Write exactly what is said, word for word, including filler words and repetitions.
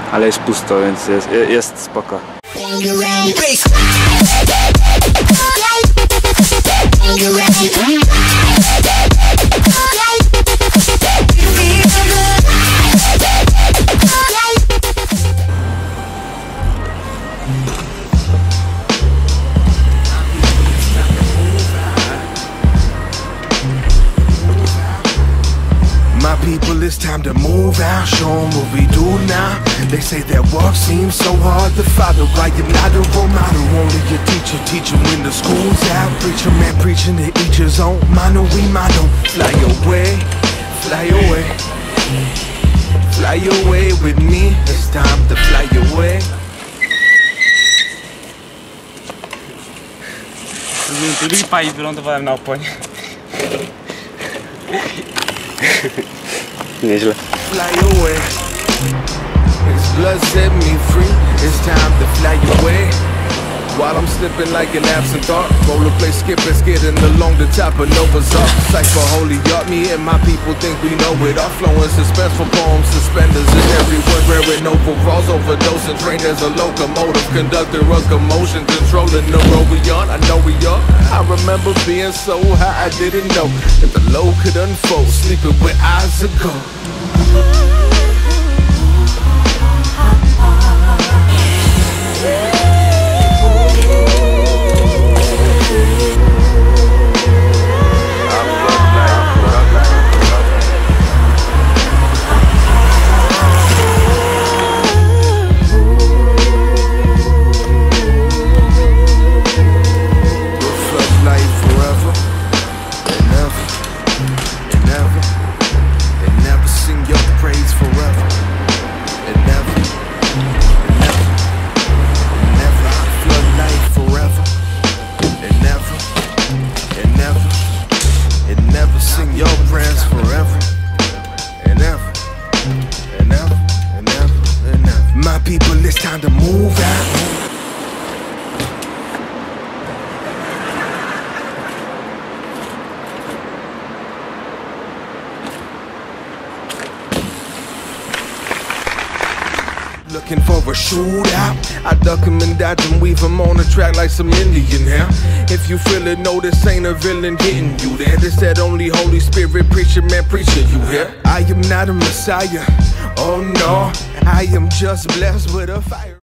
ale jest pusto, więc jest, jest spoko. My people, it's time to move out, show 'em what we do now. They say that work seems so hard to follow. I am not a role model, only a teacher, teaching when the school's out. Preacher man preaching to each his own. Mano we mano, fly away, fly away, fly away with me. It's time to fly away. Zrobiłem tu ripa i wylądowałem na oponie. Nieźle. Fly away. His blood set me free. It's time to fly away. While I'm slipping like an absent thought, roller play skipping, skidding along the top of Nova's Ark. Cypher holy art, me and my people think we know it. Our flowing suspenseful poems, suspenders in every word, wearing overalls, overdosing, trained as a locomotive, conductor of commotion, controlling the road we on. I know we are. I remember being so high, I didn't know that the low could unfold, sleeping with eyes ago. Sing your prayers forever and ever and ever and ever and ever. My people, it's time to move out. Looking for a shootout, I duck him and dodge him, weave him on the track like some Indian hair. If you feel it, no, this ain't a villain getting you there. This that only Holy Spirit preacher, man, preacher, you hear? I am not a messiah, oh no, I am just blessed with a fire.